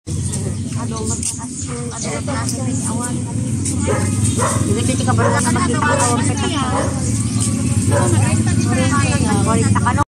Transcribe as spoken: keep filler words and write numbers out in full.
Aduh, magtakas yung aduh, magtakas yung awan. Hindi ka ba na magkita awang petak? Kulit ka